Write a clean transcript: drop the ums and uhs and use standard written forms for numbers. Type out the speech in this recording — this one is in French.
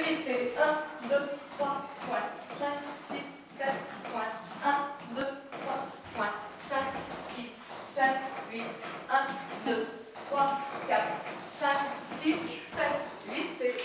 8 et 1, 2, 3, points, 5, 6, 7, points, 1, 2, 3, points, 5, 6, 7, 8, 1, 2, 3, 4, 5, 6, 7, 8 et